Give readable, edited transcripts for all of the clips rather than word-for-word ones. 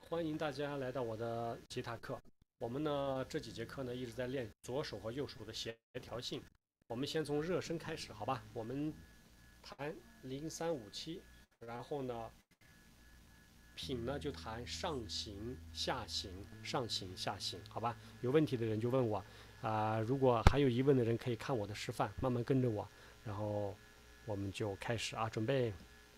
欢迎大家来到我的吉他课。我们呢这几节课呢一直在练左手和右手的协调性。我们先从热身开始，好吧？我们弹0357，然后呢品呢就弹上行下行，上行下行，好吧？有问题的人就问我如果还有疑问的人可以看我的示范，慢慢跟着我，然后我们就开始啊，准备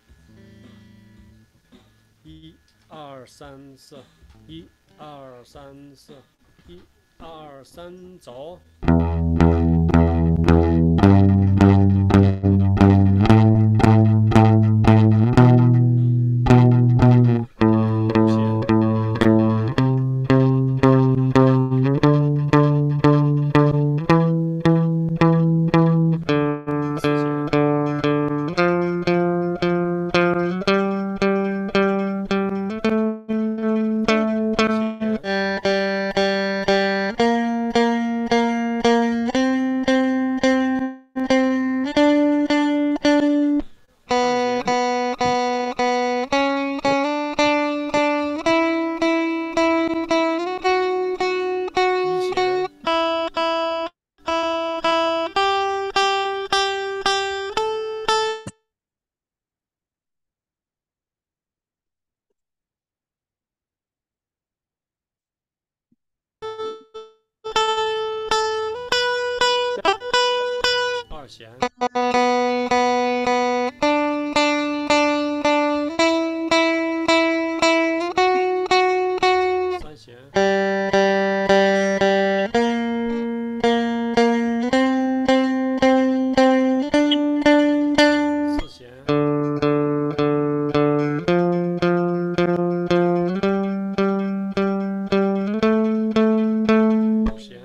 1、2、3、4，1、2、3、4，1、2、3，走。2弦。3弦。4弦。5弦。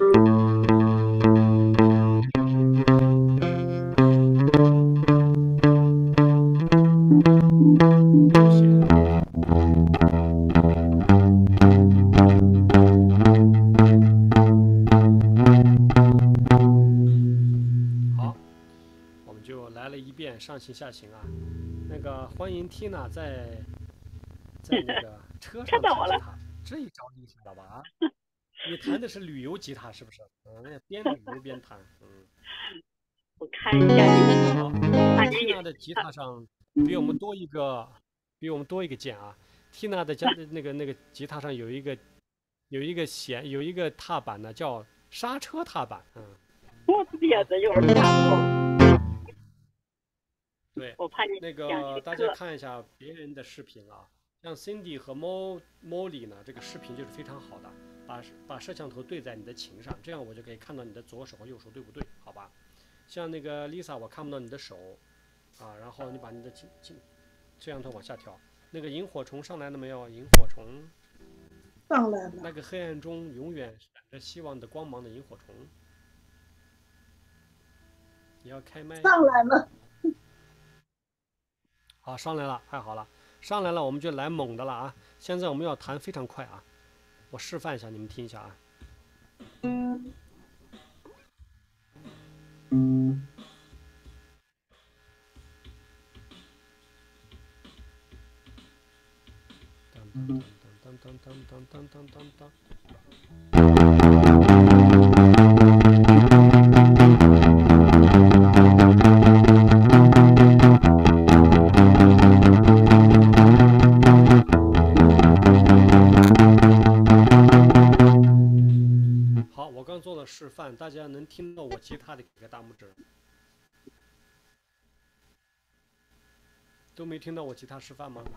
好，我们就来了一遍上行下行啊。那个欢迎 Tina 在那个车上弹吉他，这一招你知道吧？啊，你弹的是旅游吉他是不是？边旅游边弹。 我看一下。 好，Tina 的吉他上比我们多一个键啊。Tina 的那个吉他上有一个踏板呢，叫刹车踏板。 我别的有点看不。 对， 我怕你那个大家看一下别人的视频啊，像 Cindy 和 Molly 呢，这个视频就是非常好的，把摄像头对在你的琴上，这样我就可以看到你的左手和右手对不对，好吧？像那个 Lisa 我看不到你的手啊，然后你把你的摄像头往下调。那个萤火虫上来了没有？萤火虫上来了。 那个黑暗中永远闪着希望的光芒的萤火虫，你要开麦。 上来了。 好，上来了，太好了，上来了，我们就来猛的了啊！现在我们要弹非常快啊，我示范一下，你们听一下啊。好，我刚做了示范，大家能听到我吉他的给个大拇指。都没听到我吉他示范吗？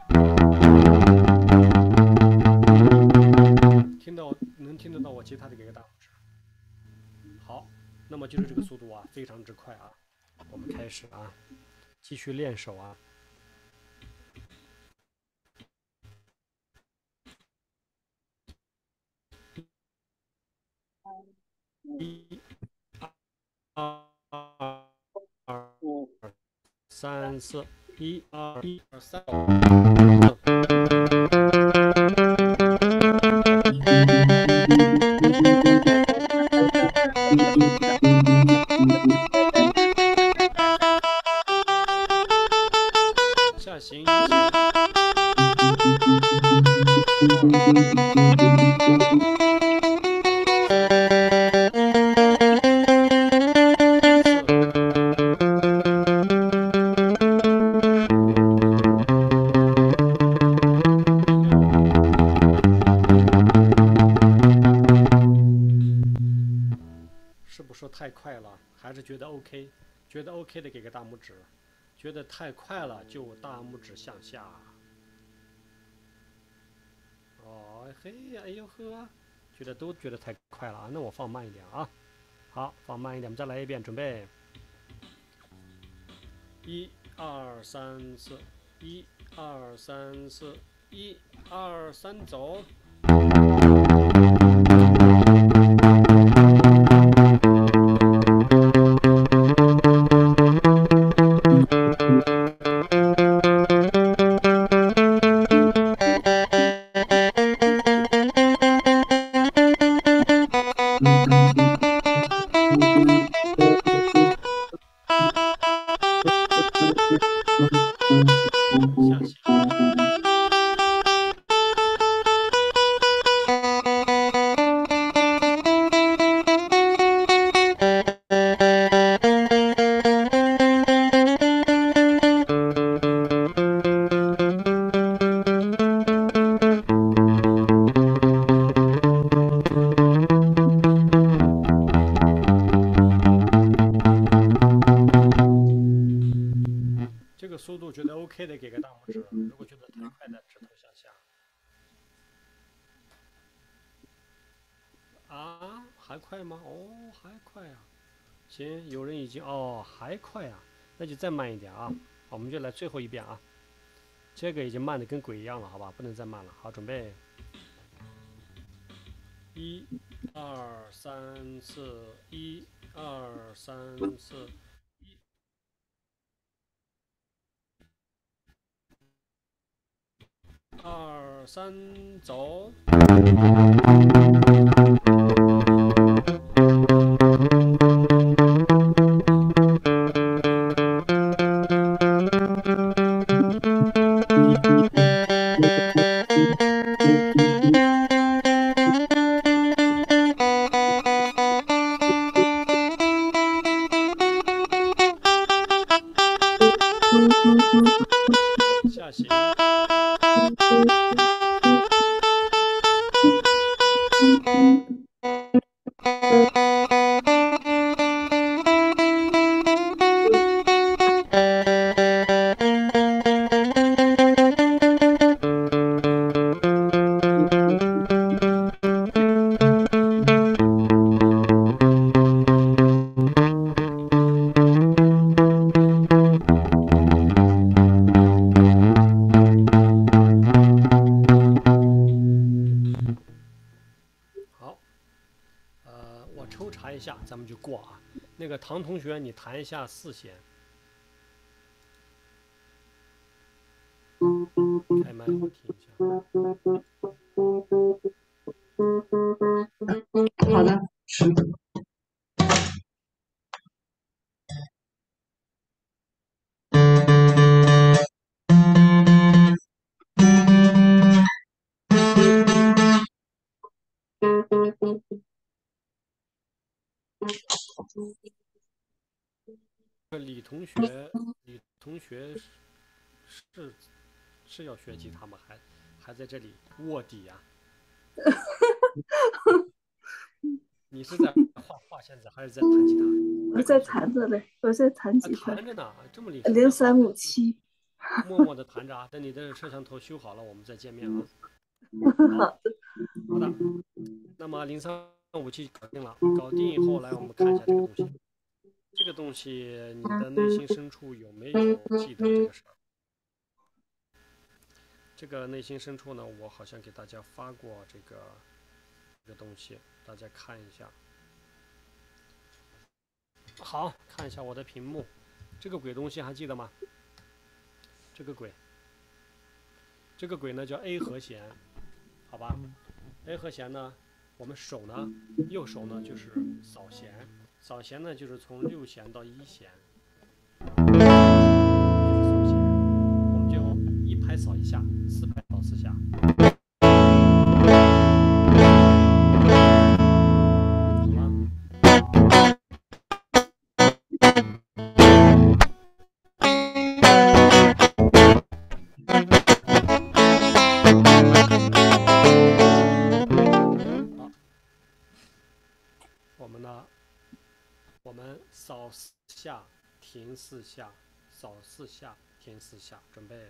能听得到我吉他的给个大拇指。好，那么就是这个速度啊，非常之快啊。我们开始啊，继续练手啊。1、2、3、4，1、2、3。下行1弦。 是不是说太快了？还是觉得 OK？ 觉得 OK 的给个大拇指，觉得太快了就大拇指向下。哦嘿，哎呦呵，都觉得太快了啊！那我放慢一点啊。好，放慢一点，我们再来一遍，准备。1、2、3、4，1、2、3、4，1、2、3，走。下行。这个速度觉得 OK 的，给个大拇指；如果觉得太快的，指头向下。啊，还快吗？哦，还快啊！行，有人已经还快啊，那就再慢一点啊。好，我们就来最后一遍啊。这个已经慢的跟鬼一样了，好吧？不能再慢了。好，准备。1、2、3、4，1、2、3、4。2、3，走。下行。好，我抽查一下，咱们就过啊。那个唐同学，你弹一下4弦。开麦，我听一下。 好的。 李同学是要学吉他吗？还在这里卧底呀、你是在画现在还是在弹吉他？ 我在弹着嘞，我在弹吉他。 弹着呢，这么厉害。 0357。 默默的弹着啊，等你的摄像头修好了，我们再见面啊。好的。那么0357搞定了，搞定以后来我们看一下这个东西。这个东西你的内心深处有没有记得这个事儿？这个内心深处呢，我好像给大家发过这个东西，大家看一下。好，看一下我的屏幕，这个鬼东西还记得吗？这个鬼呢叫 A 和弦，好吧 ？A 和弦呢，我们手呢，右手呢就是扫弦，扫弦呢就是从6弦到1弦，这就是扫弦，我们就1拍扫1下，4拍扫4下。 我们扫4下，停4下，扫4下，停4下，准备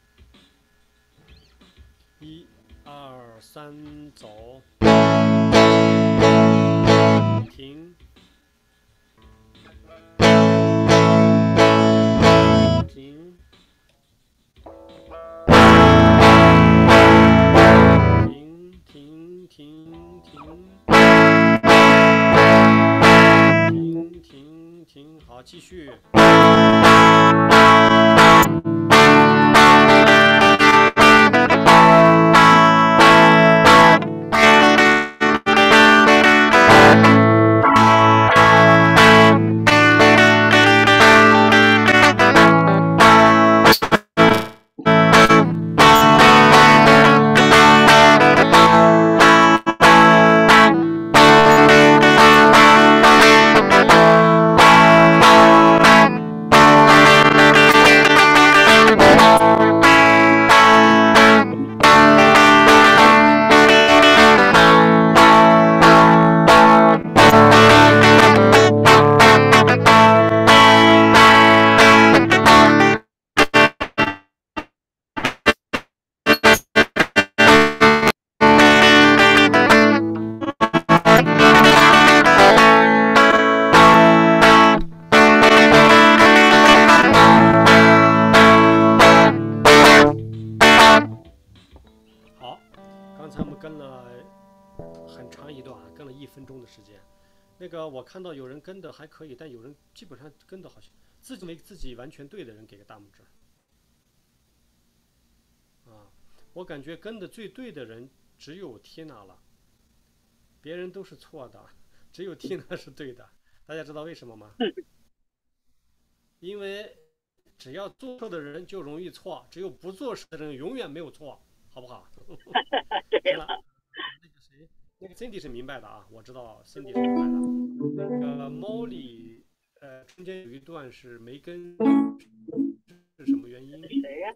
，1、2、3，走，停，停，停，停，停，停，停，停，好，继续。那个我看到有人跟的还可以，但有人基本上跟的好像自己完全对的人给个大拇指。啊，我感觉跟的最对的人只有缇娜了，别人都是错的，只有缇娜是对的。大家知道为什么吗？因为只要做错的人就容易错，只有不做事的人永远没有错，好不好？ 对了。 那个 Cindy 是明白的啊，我知道 Cindy 是明白的。那个 Molly，中间有一段是没跟，是什么原因？ 谁呀？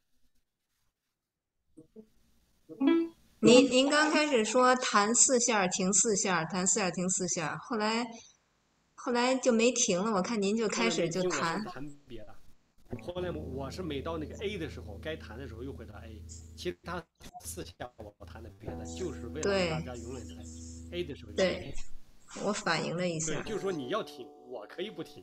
您刚开始说弹4下停4下，弹4下停4下，后来就没停了。我看您就开始就弹。 弹别的。后来我是每到那个 A 的时候，该弹的时候又回到 A， 其他4下我弹的别的，就是为了让大家永远在 A 的时候。 对，我反应了一下。 对，就是说你要停，我可以不停，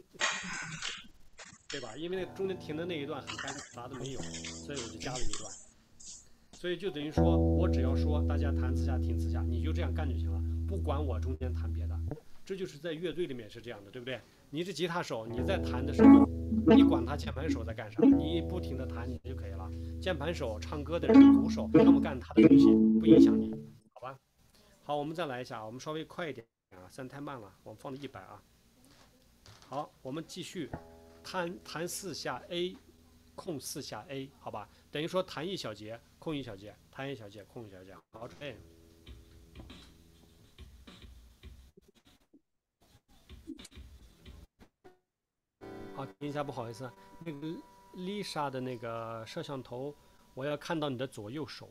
对吧？因为那中间停的那一段很干，啥都没有，所以我就加了一段。所以就等于说我只要说大家弹4下停4下，你就这样干就行了，不管我中间弹别的。这就是在乐队里面是这样的，对不对？你是吉他手，你在弹的时候，你管他键盘手在干啥，你不停的弹你就可以了。键盘手、唱歌的人、鼓手，他们干他的东西，不影响你，好吧？好，我们再来一下，我们稍微快一点啊，3太慢了，我们放到100啊。好，我们继续弹4下 A， 空4下 A， 好吧？等于说弹1小节，空1小节，弹1小节，空1小节。好，准备。好，停一下，不好意思，那个 Lisa 的那个摄像头，我要看到你的左右手。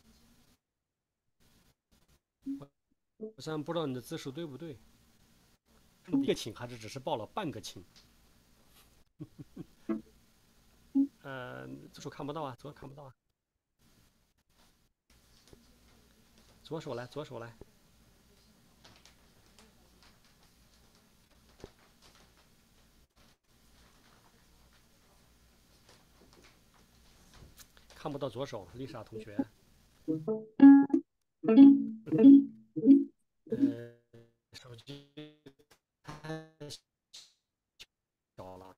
我现在不知道你的姿势对不对，一个琴还是只是报了半个琴？左手看不到啊，左手看不到啊。左手来，左手来。看不到左手 ，Lisa 同学。手机太小了，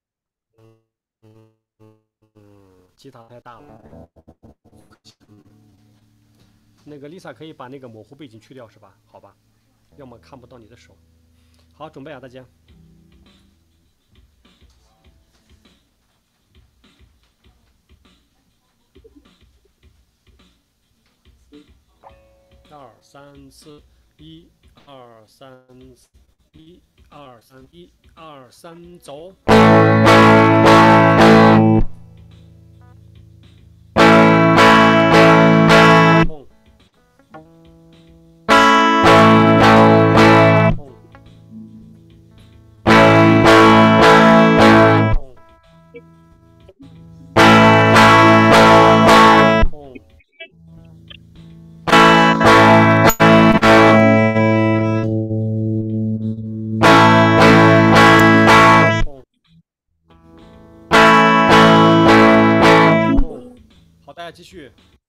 吉他太大了。那个 Lisa 可以把那个模糊背景去掉是吧？好吧，要么看不到你的手。好，准备啊，大家。2、3、4， 1、2、3、1、2、3、1、2、3，走。空。空。 继续。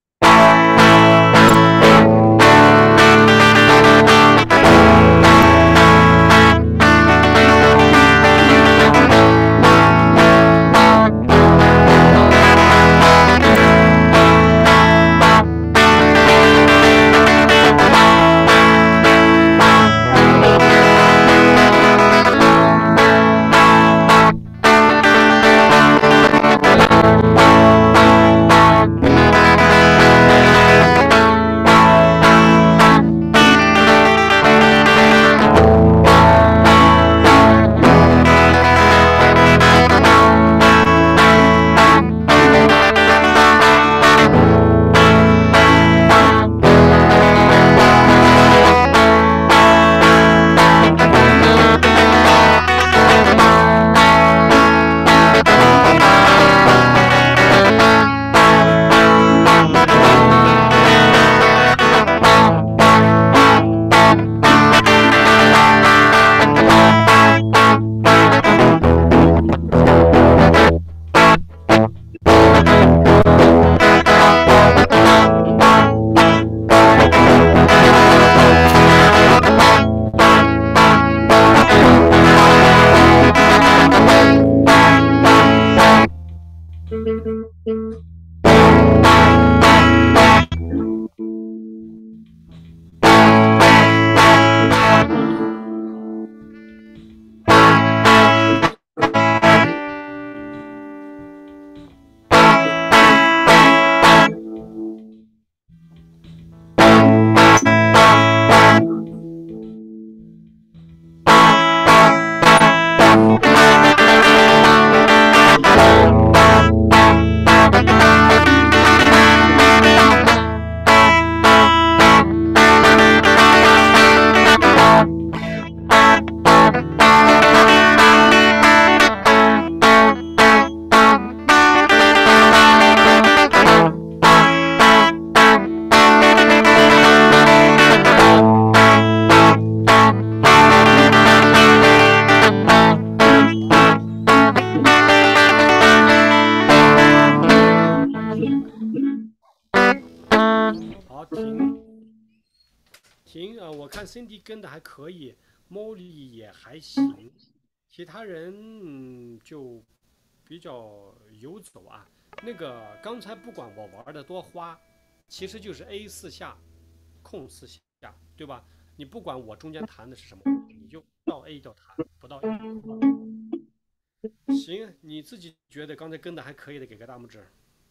好，停啊！我看 Cindy 跟的还可以，Molly 也还行，其他人就比较游走啊。那个刚才不管我玩的多花，其实就是 A 4下，空4下，对吧？你不管我中间弹的是什么，你就到 A 就弹，不到 A 就不弹。行，你自己觉得刚才跟的还可以的，给个大拇指。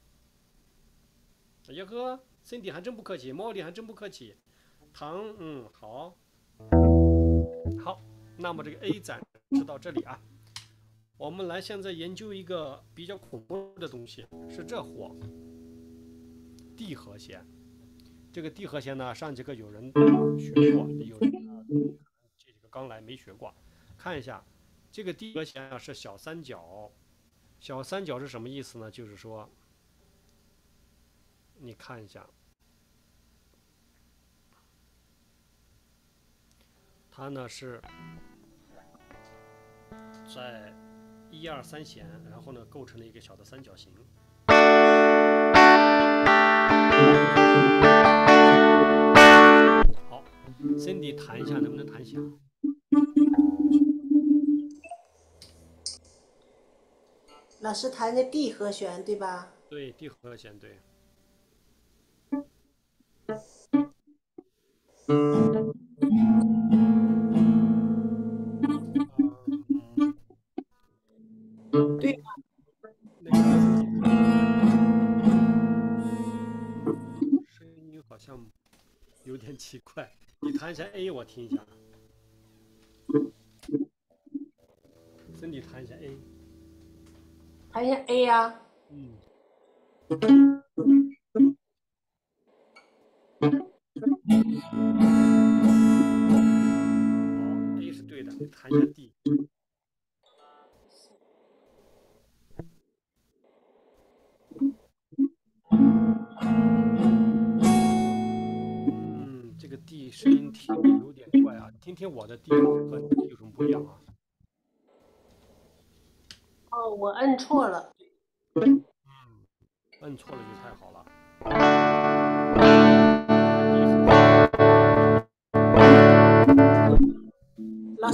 哎呀呵，Cindy 还真不客气，Molly 还真不客气。糖，好，好，那么这个 A 暂时到这里啊。我们来现在研究一个比较恐怖的东西，是这货 ，D 和弦。这个 D 和弦呢，上节课有人学过，有人呢这几个刚来没学过。看一下，这个 D 和弦啊是小三角，小三角是什么意思呢？就是说，你看一下。它呢是在1、2、3弦，然后呢构成了一个小的三角形。好 ，Cindy 弹一下，能不能弹响？ 老师弹的 D 和弦对吧？ 对 ，D 和弦对。 对。 那个声音好像有点奇怪，你弹一下 A， 我听一下。Cindy 弹一下 A。 弹一下 A 呀。 好 ，A 是对的，你弹一下 D。这个 D 声音听着有点怪啊，听听我的 D 和你有什么不一样啊？ 哦，我摁错了。 摁错了就太好了。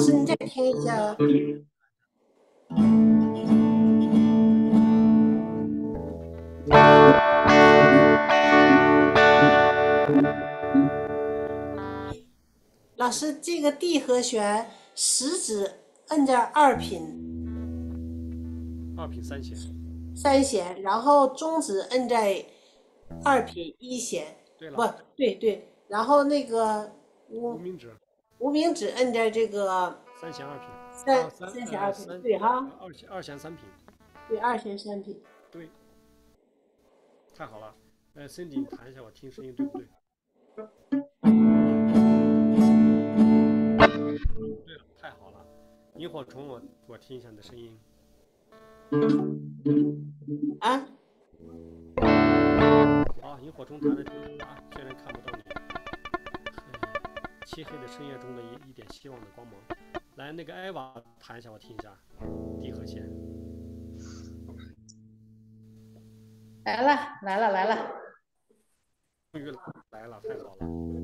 师，你再听一下。老师，这个 D 和弦食指摁在二品 2品3弦， 3弦，然后中指摁在2品1弦， 对了， 不对对，然后那个无名指无名指摁在这个 3弦2品， 三弦2品，对哈， 二弦3品， 对2弦3品， 对，太好了。Cindy， 你弹一下，我听声音对不对？对了，太好了。萤火虫，我听一下你的声音。 啊， 好，萤火虫弹的挺好啊，虽然看不到你，漆黑的深夜中的一点希望的光芒。来，那个艾娃弹一下，我听一下 D 和弦。 来了， 终于来了，太好了。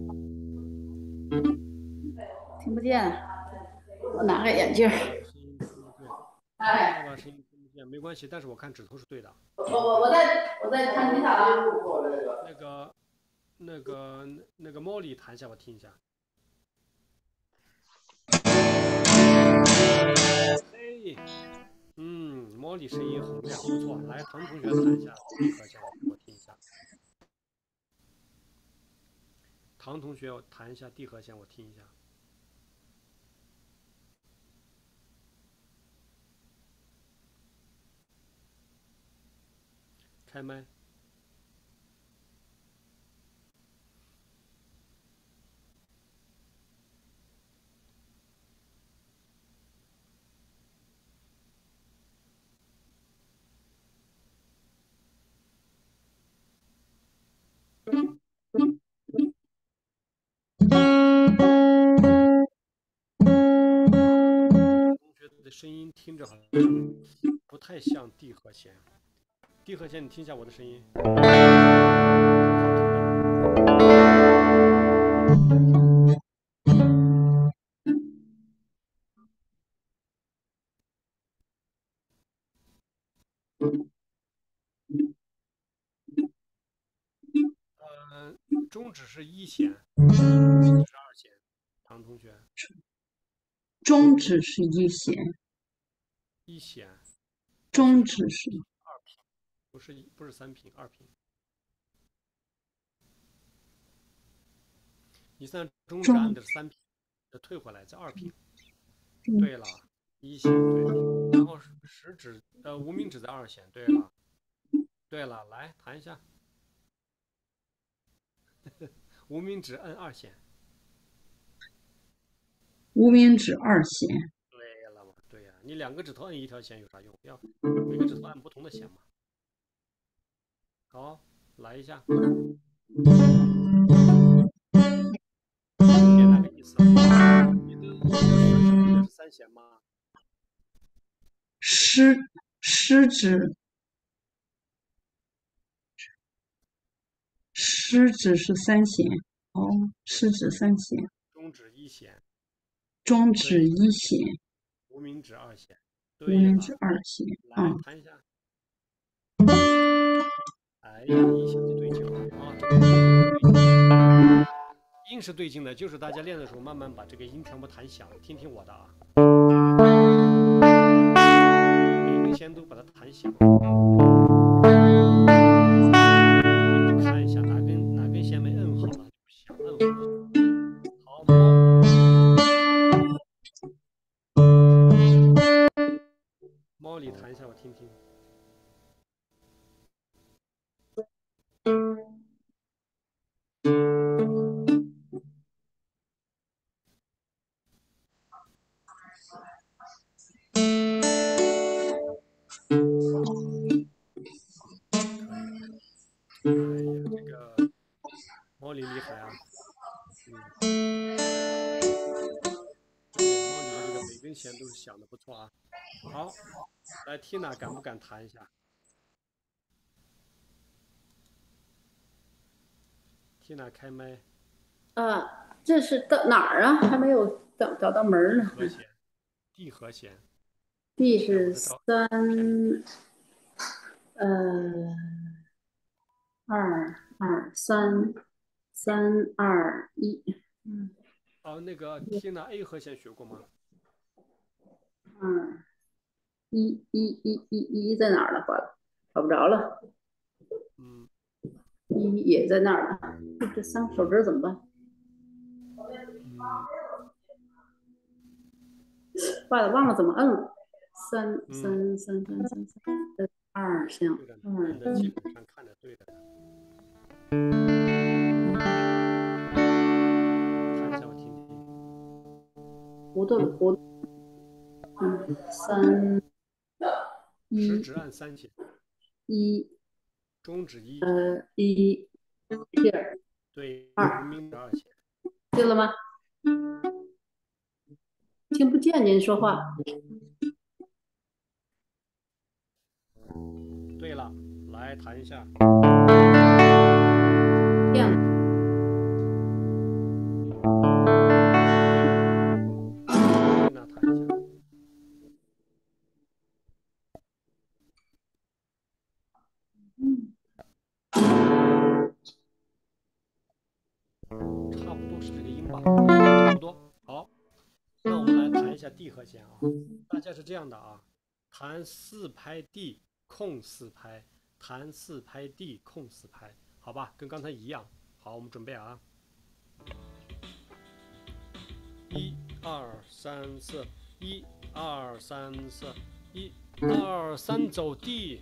听不见，我拿个眼镜。 声音听不对，艾娃声音听不见，没关系，但是我看指头是对的。 我在弹吉他。 那个茉莉弹一下，我听一下。嘿，茉莉声音洪亮，不错。来，唐同学弹一下 D 和弦，我听一下。唐同学弹一下 D 和弦，我听一下。开麦。同学的声音听着好像不太像 D 和弦。D 和弦，你听一下我的声音。中指是1弦，是2弦。唐同学， 中指是1弦 ，1弦， 中指是 2品，不是3品，2品。你算中指按的是3品，再退回来，再2品。对了，1弦对，然后食指无名指在2弦，对了，来弹一下。无名指摁2弦。 无名指2弦。 对了嘛，对呀，你2个指头摁一条弦有啥用？要每个指头按不同的弦嘛。好，来一下。有点那个意思。你的是3弦吗？ 食指是3弦。哦，食指3弦。 中指1弦。 中指1弦。 无名指2弦。 无名指2弦。 来弹一下。哎呀，一下就对劲了啊！这个音是对劲的，就是大家练的时候慢慢把这个音全部弹响，听听我的啊。每根弦都把它弹响。你看一下哪根弦没摁好了就响，摁好。好，猫里弹一下我听听。哎呀，这个猫里厉害啊！对，猫里的这个每根弦都是响的不错啊。好，来 Tina 敢不敢弹一下？Tina 开麦。 这是到哪儿啊？还没有找到门呢。 和弦 D 和弦。 D 是3，2 2 3 3 2 1。 哦，那个天呐 A 和弦学过吗 ？2 1 1 1 1 1在哪儿了？找不着了。1也在那儿了。这3个手指怎么办？坏了，忘了怎么摁了。3 3 3 3 3 3 2像摁的基本上看着对的。弹一下我听听。 糊涂3 1。 食指按3弦。 1。 中指1。 1。here。 对。 2。 无名指2弦。 对了吗？听不见您说话。 对了，来弹一下。 这样。 那弹一下。差不多是这个音吧，差不多。好，那我们来弹一下 D 和弦啊。大家是这样的啊，弹4拍 D 空4拍，弹4拍 D 空4拍，好吧，跟刚才一样。好，我们准备啊。1 2 3 4 1 2 3 4 1 2 3走 D。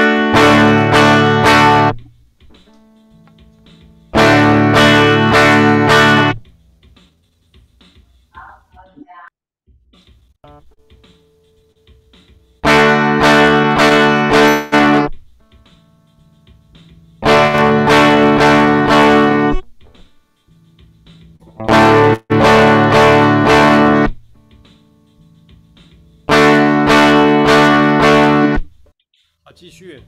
好，继续。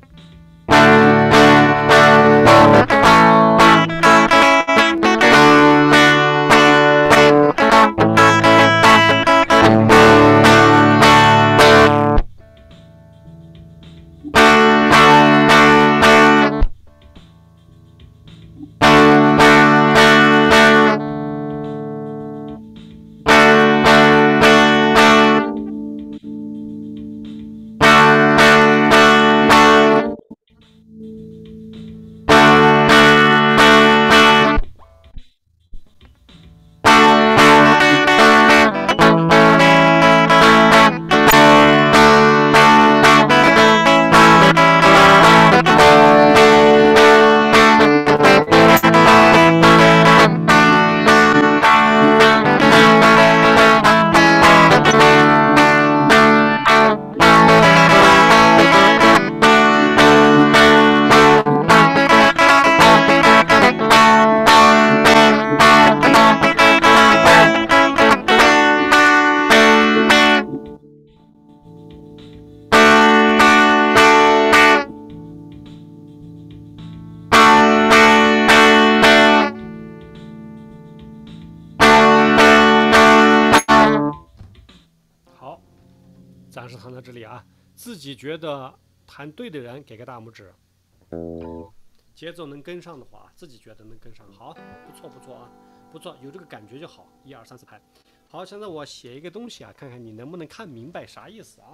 暂时弹到这里啊，自己觉得弹对的人给个大拇指，节奏能跟上的话，自己觉得能跟上，好，不错不错啊，不错，有这个感觉就好。1 2 3 4拍，好，现在我写一个东西啊，看看你能不能看明白啥意思啊？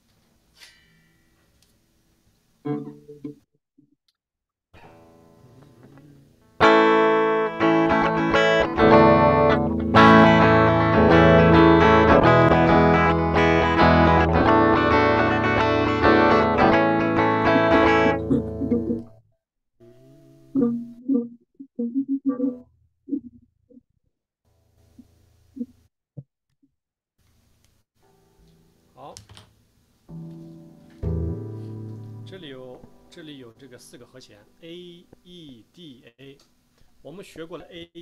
好，这里有这个4个和弦 A E D A， 我们学过了 A，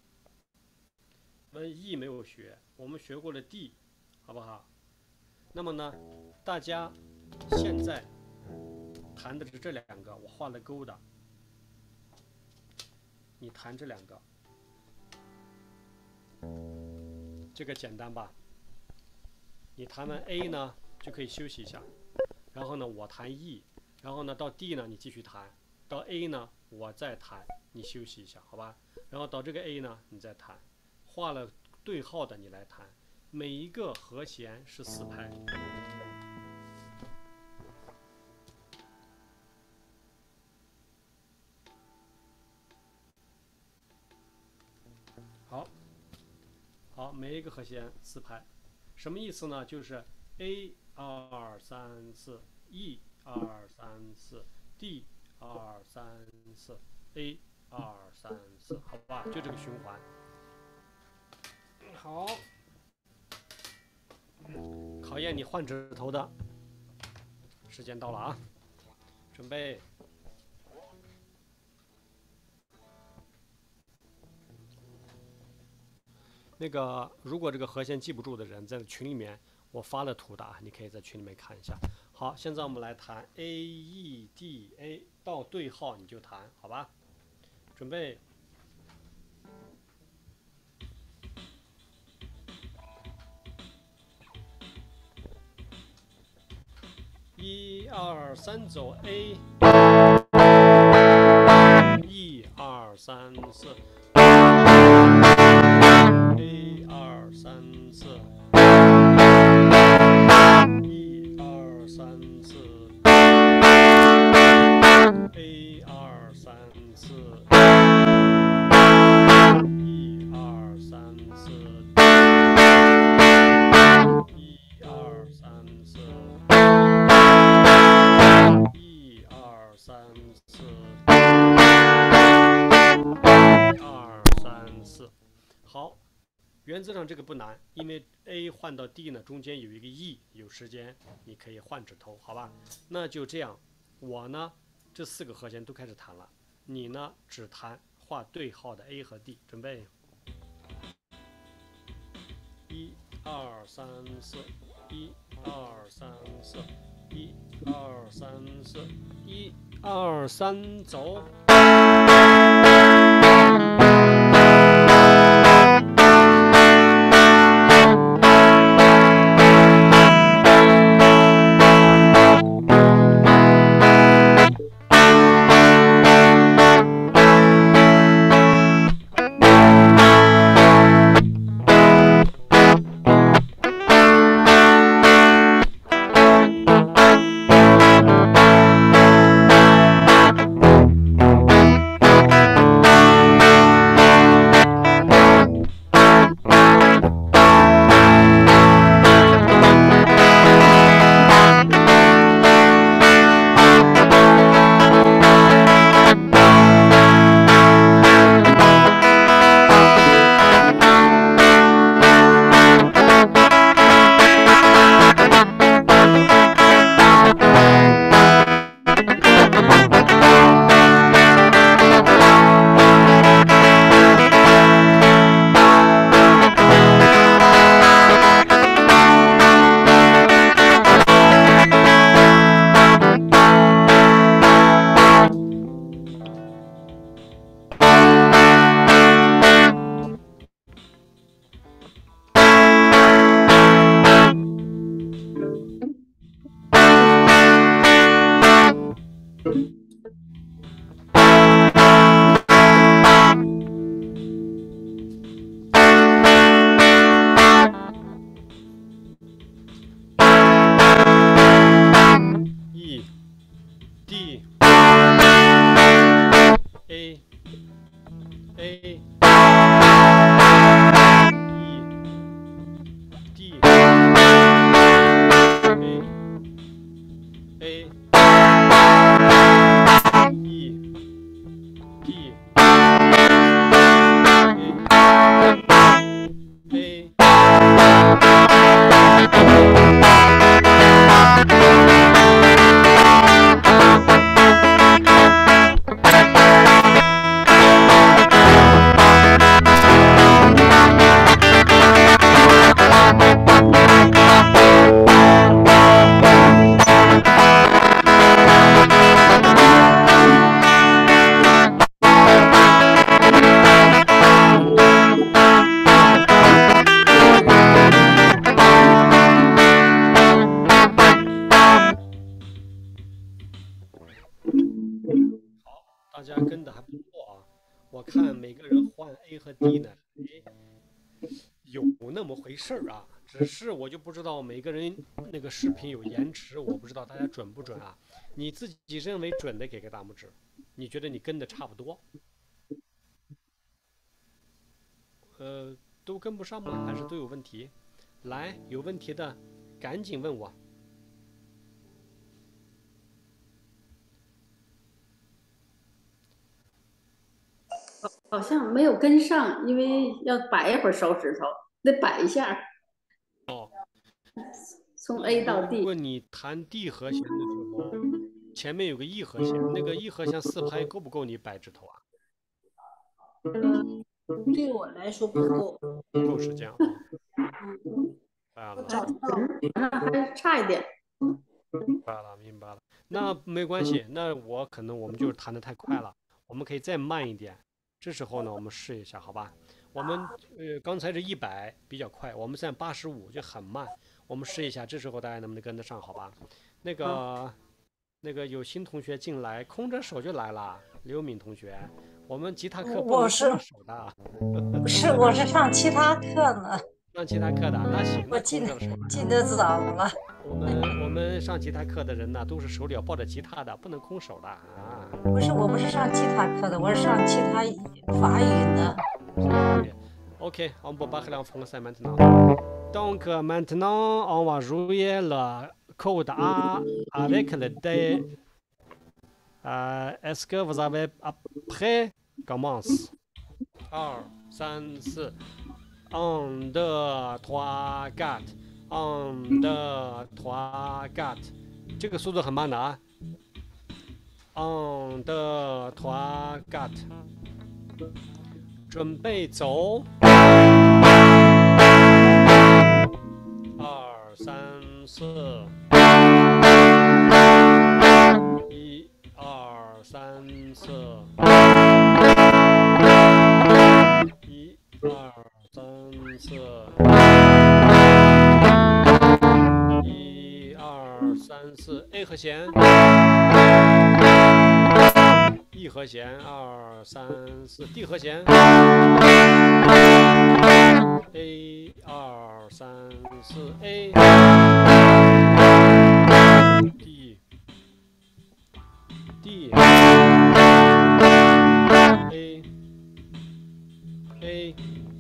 E 没有学，我们学过了 D， 好不好？那么呢，大家现在弹的是这2个，我画了勾的，你弹这2个，这个简单吧？ 你弹完 A 呢就可以休息一下，然后呢我弹 E， 然后呢到 D 呢你继续弹，到 A 呢我再弹，你休息一下，好吧？然后到这个 A 呢你再弹，画了对号的你来弹，每一个和弦是4拍。好，每一个和弦4拍，什么意思呢？就是 A 2 3 4 E 2 3 4 D 2 3 4 A 2 3 4，好吧？就这个循环。好，考验你换指头的时间到了啊！准备。那个，如果这个和弦记不住的人，在群里面我发了图的啊，你可以在群里面看一下。好，现在我们来弹 A E D A， 到对号你就弹，好吧？准备。1 2 3走 A， 1 2 3 4。A 2 3 4 1 2 3 4 A 2 3 4 1 2 3 4 1 2 3 4 1 2 3 4，好。原则上这个不难，因为 A 换到 D 呢，中间有一个 E， 有时间你可以换指头，好吧？那就这样，我呢这4个和弦都开始弹了，你呢只弹画对号的 A 和 D， 准备。1 2 3 4 1 2 3 4 1 2 3 4 1 2 3走。 看每个人换 A 和 D 呢，有那么回事儿啊。只是我就不知道每个人那个视频有延迟，我不知道大家准不准啊？你自己认为准的给个大拇指，你觉得你跟的差不多？都跟不上吗？还是都有问题？来，有问题的赶紧问我。 好像没有跟上，因为要摆一会儿手指头，得摆一下。 哦， 从 A 到 D。 如果你弹 D 和弦的时候，前面有个 E 和弦，那个 E 和弦4拍够不够你摆指头啊？ 对我来说不够。 不够时间啊。明白了， 还差一点。 明白了，明白了。那没关系，那可能我们就是弹得太快了，我们可以再慢一点。这时候呢，我们试一下，好吧？我们刚才是100比较快，我们现在85就很慢。我们试一下，这时候大家能不能跟得上，好吧？那个有新同学进来，空着手就来了，刘敏同学，我们吉他课不能空着手的。 不是，我是上其他课呢。 上其他课的，那行， 我进得早了。 我们上吉他课的人呢，都是手里要抱着吉他的，不能空手的啊。 不是，我不是上吉他课的，我是上其他法语的。 Ok, on peut parler en français maintenant. Donc maintenant, on va jouer le code A avec le D. Est-ce que vous avez prêt? Commence. 2, 3, 4. 1, 2, 3, 4. 1, 2, 3, 4. 这个速度很慢的啊。1, 2, 3, 4. 准备走。2, 3, 4。1, 2, 3, 4。1, 2, 3, 4。1, 2, 3, 4。A 和弦。E 和弦，2, 3, 4。D 和弦。A 2, 3, 4。A D D A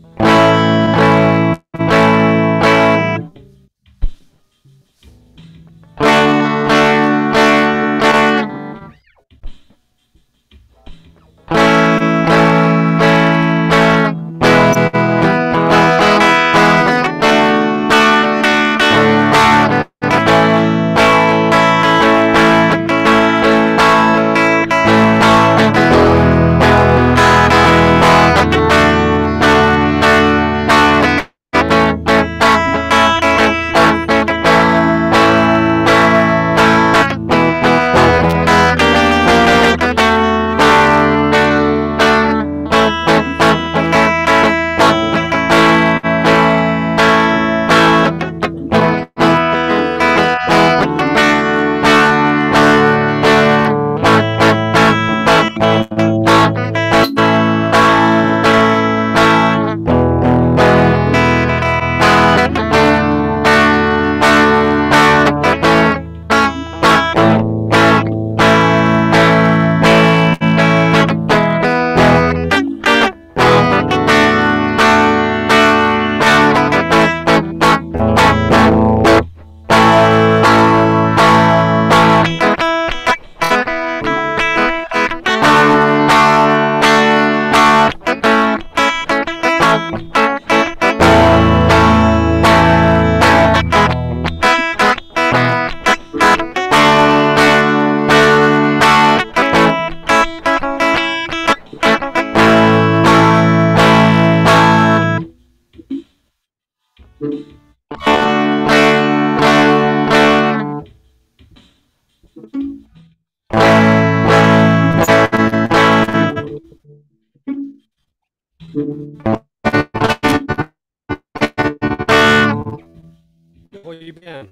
最后一遍。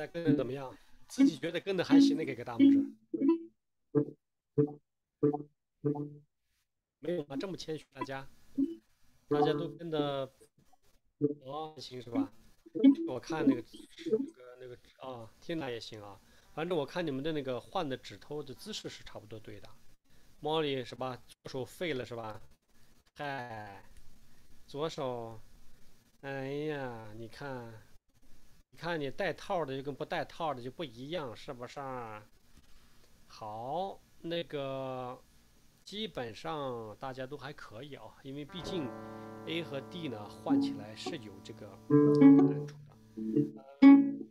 跟的怎么样？自己觉得跟的还行的，给个大拇指。没有吗？这么谦虚，大家都跟的还行是吧？我看那个啊，天哪也行啊。反正我看你们的那个换的指头的姿势是差不多对的。莫莉是吧？左手废了是吧？嗨，左手，哎呀，你看你带套的就跟不带套的就不一样，是不是？好，那个基本上大家都还可以啊，因为毕竟 A 和 D 呢换起来是有这个难处的。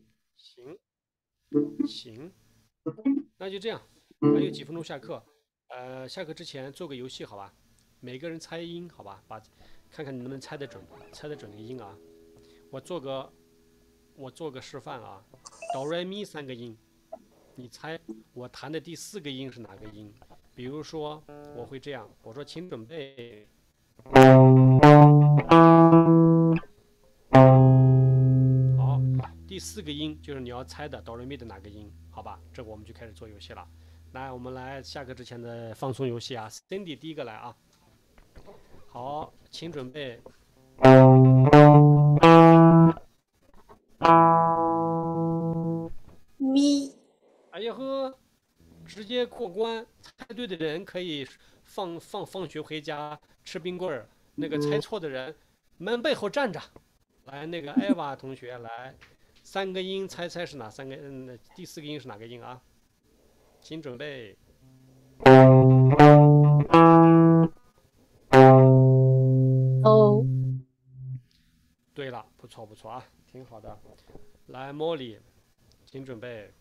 行，那就这样，还有几分钟下课。下课之前做个游戏好吧？每个人猜音好吧？看看你能不能猜得准的音啊。我做个示范啊，哆来咪3个音，你猜我弹的第4个音是哪个音？比如说我会这样，我说请准备。好，第4个音就是你要猜的哆来咪的哪个音，好吧？这个我们就开始做游戏了。来，我们来下课之前的放松游戏啊。Cindy 第一个来啊。好，请准备。 咪。 哎呀呵，直接过关，猜对的人可以放学回家吃冰棍儿，那个猜错的人门背后站着。来，那个艾娃同学来，3个音猜是哪3个？第4个音是哪个音啊？请准备。 哦， 对了，不错啊，挺好的。来，茉莉，请准备。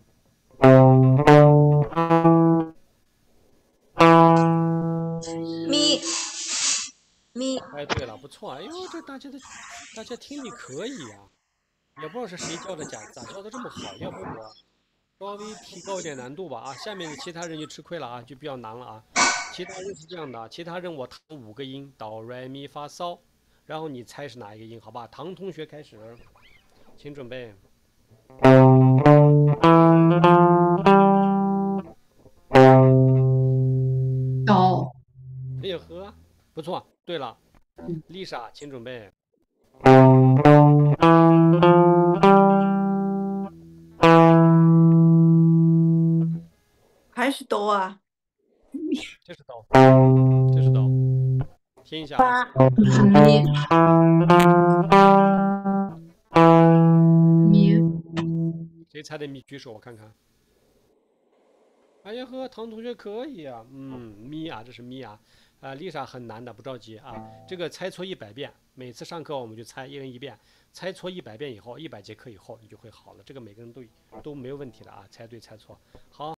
咪。 哎，对了，不错。哎呦，这大家听力可以啊，也不知道是谁教的，咋教的这么好？要不我稍微提高一点难度吧啊。下面的其他人就吃亏了啊，就比较难了啊。其他人是这样的，其他人我弹5个音，哆来咪发嗦，然后你猜是哪一个音，好吧？唐同学开始，请准备。 哆。 哎呀呵，不错。对了，Lisa，请准备。 还是哆啊？ 这是哆，听一下啊。 咪。咪。 谁猜的咪？举手我看看。哎呀呵，唐同学可以啊，咪啊，这是咪啊。Lisa 很难的，不着急啊。这个猜错100遍，每次上课我们就猜，一人1遍，猜错100遍以后，100节课以后你就会好了。这个每个人都没有问题的啊，猜对猜错。好。